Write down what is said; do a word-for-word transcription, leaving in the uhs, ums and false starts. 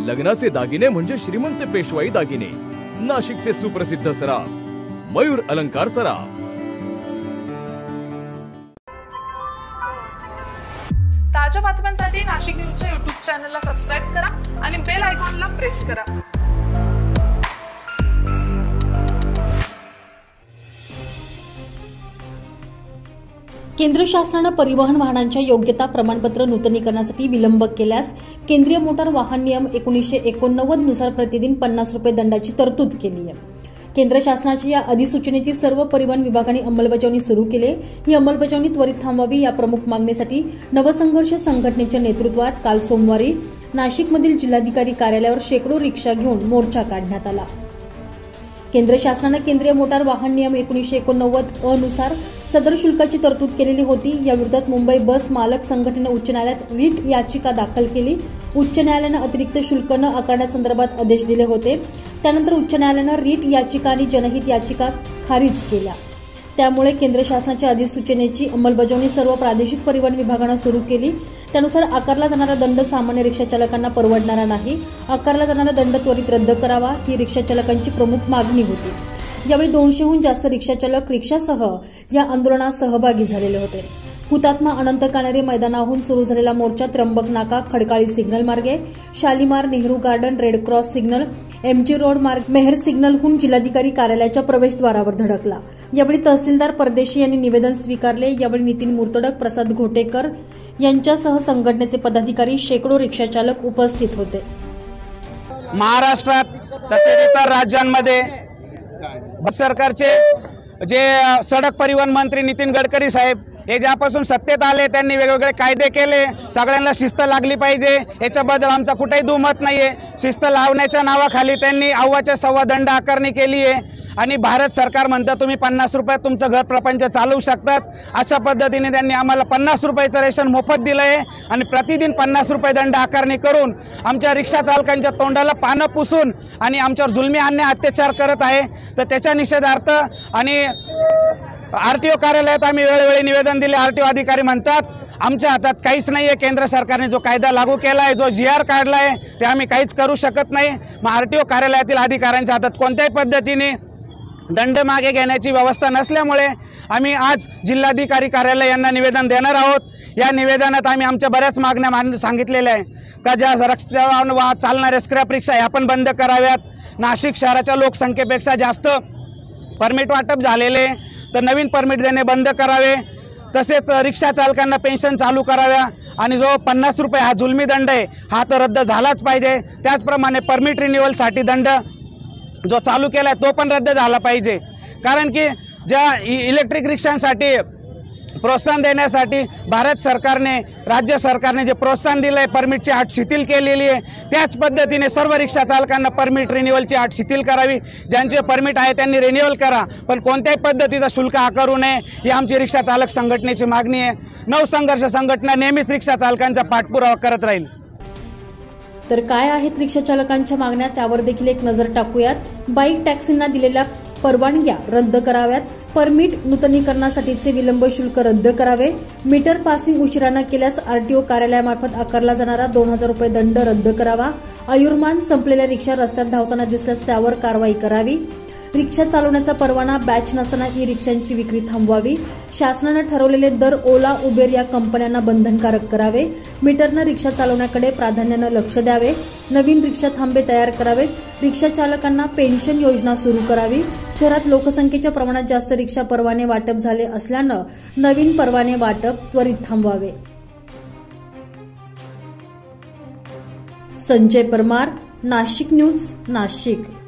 लग्नाचे दागिने म्हणजे श्रीमंत पेशवाई दागिने, नाशिकचे सुप्रसिद्ध सराफ मयूर अलंकार सराफ। ताज्या बातम्यांसाठी नाशिक न्यूजच्या यूट्यूब चॅनलला सबस्क्राइब करा आणि बेल आयकॉनला प्रेस करा। केंद्र शासनाने परिवहन वाहनांच्या योग्यता प्रमाणपत्र नूतनीकरणासाठी विलंब केल्यास केंद्रीय मोटार वाहन नियम एकोणीसशे एकोणनव्वद नुसार प्रतिदिन पन्नास रुपये दंडाची तरतूद केली आहे। केंद्र शासनाच्या या अधिसूचनेची सर्व परिवहन विभागांनी अंमलबजावणी सुरू केली। ही अंमलबजावणी त्वरित थांबवावी या प्रमुख मागणीसाठी नवसंघर्ष संघटनेच्या नेतृत्वात काल सोमवारी नाशिकमधील जिल्हाधिकारी कार्यालयावर शेकडो रिक्षा घेऊन मोर्चा काढण्यात आला। केंद्र शासनाने केंद्रीय मोटार वाहन नियम एकोणीसशे एकोणनव्वद अ नुसार सदर शुल्काची तरतूद केलेली होती। या विरोधात मुंबई बस मालक संघटनेने उच्च न्यायालयात रीट याचिका दाखल केली। उच्च न्यायालयाने अतिरिक्त शुल्क न आकारण्यासंदर्भात आदेश दिले होते। त्यानंतर उच्च न्यायालयाने रीट याचिका आणि जनहित याचिका खारिज केल्या। त्यामुळे केंद्र शासनाच्या अधिसूचनेची अंमलबजावणी सर्व प्रादेशिक परिवहन विभागाने सुरू केली। त्यानुसार आकारला जाणारा दंड सामान्य रिक्षा चालकांना परवडणारा नाही। आकारला जाणारा दंड त्वरित रद्द करावा ही रिक्षा चालकांची प्रमुख मागणी होती। यावेळी दोनशेहून जास्त रिक्षा चालक रिक्षासह या आंदोलनात सहभागी झालेले होते। हुतात्मा अनंत कानेरे मैदानाहून सुरू झालेला मोर्चा त्र्यंबक नाका खडकाळी सिग्नल मार्गे, Shalimar, Nehru garden, red cross signal, MG road मार्ग, मेहर सिग्नलहून जिल्हाधिकारी कार्यालयाच्या प्रवेशद्वारावर धडकला। यावेळी तहसीलदार परदेशी यांनी निवेदन स्वीकारले। यावेळी नितीन मुर्तडक, प्रसाद घोटेकर यांच्यासह संघटनेचे पदाधिकारी, शेकडो रिक्षाचालक उपस्थित होते। महाराष्ट्रात तसेच इतर राज्यांमध्ये सरकारचे जे सडक परिवहन मंत्री नितीन गडकरी साहेब हे ज्यापासून सत्तेत आले त्यांनी वेगवेगळे कायदे केले। सगळ्यांना शिस्त लागली पाहिजे याच्याबद्दल आमचा कुठेही दुमत नाहीये। शिस्त लावण्याच्या नावाखाली त्यांनी अव्वाच्या सव्वा दंड आकारणी केली आहे आणि भारत सरकार म्हणतं तुम्ही पन्नास रुपयात तुमचं घर प्रपंच चालवू शकतात। अशा पद्धतीने त्यांनी आम्हाला पन्नास रुपयाचं रेशन मोफत दिलं आहे आणि प्रतिदिन पन्नास रुपये दंड आकारणी करून आमच्या रिक्षा चालकांच्या तोंडाला पानं पुसून आणि आमच्यावर जुलमी अन्याय अत्याचार करत आहे। तर त्याच्या निषेधार्थ आणि आरटीओ कार्यालयात आम्ही वेळोवेळी निवेदन दिले। आरटीओ अधिकारी म्हणतात आमच्या हातात काहीच नाही आहे। केंद्र सरकारने जो कायदा लागू केला आहे, जो जी आर काढला आहे ते आम्ही काहीच करू शकत नाही। मग आरटीओ कार्यालयातील अधिकाऱ्यांच्या हातात कोणत्याही पद्धतीने दंड मागे घेण्याची व्यवस्था नसल्यामुळे आम्ही आज जिल्हाधिकारी कार्यालय यांना निवेदन देणार आहोत। या निवेदनात आम्ही आमच्या बऱ्याच मागण्या मान सांगितलेल्या आहे का ज्या रस्त्यावर चालणाऱ्या स्क्रॅप रिक्षा ह्या पण बंद कराव्यात। नाशिक शहराच्या लोकसंख्येपेक्षा जास्त परमिट वाटप झालेले तर नवीन परमिट देणे बंद करावे। तसेच रिक्षा चालकांना पेन्शन चालू कराव्या आणि जो पन्नास रुपये हा जुलमी दंड आहे हा तर रद्द झालाच पाहिजे। त्याचप्रमाणे परमिट रिन्युअलसाठी दंड जो चालू केला आहे तो पण रद्द झाला पाहिजे। कारण की ज्या इलेक्ट्रिक रिक्षांसाठी प्रोत्साहन देण्यासाठी भारत सरकारने राज्य सरकारने जे प्रोत्साहन दिलं आहे, परमिटची अट शिथिल केलेली आहे, त्याच पद्धतीने सर्व रिक्षा चालकांना परमिट रिन्युअलची अट शिथिल करावी। ज्यांचे परमिट आहे त्यांनी रिन्युअल करा पण कोणत्याही पद्धतीचा शुल्क आकारू नये ही आमची रिक्षा चालक संघटनेची मागणी आहे। नवसंघर्ष संघटना नेहमीच रिक्षा चालकांचा पाठपुरावा करत राहील। तर काय आहेत रिक्षा चालकांच्या मागण्या त्यावर देखील एक नजर टाकूयात। बाईक टॅक्सींना दिलेल्या परवानग्या रद्द कराव्यात। परमिट नूतनीकरणासाठीचे विलंब शुल्क रद्द करावे। मीटर पासिंग उशिराने केल्यास आरटीओ कार्यालयामार्फत आकारला जाणारा दोन हजार रुपये दंड रद्द करावा। आयुर्मान संपलेल्या रिक्षा रस्त्यात धावताना दिसल्यास त्यावर कारवाई करावी। रिक्षा चालवण्याचा परवाना बॅच नसताना ई रिक्षांची विक्री थांबवावी। शासनाने ठरवलेले दर ओला उबेर या कंपन्यांना बंधनकारक करावे। मीटरनं रिक्षा चालवण्याकडे प्राधान्यानं लक्ष द्यावे। नवीन रिक्षा थांबे तयार करावेत। रिक्षा चालकांना पेन्शन योजना सुरू करावी। शहरात लोकसंख्येच्या प्रमाणात जास्त रिक्षा परवाने वाटप झाले असल्यानं नवीन परवाने वाटप त्वरित थांबवावे। संजय परमार, नाशिक न्यूज, नाशिक।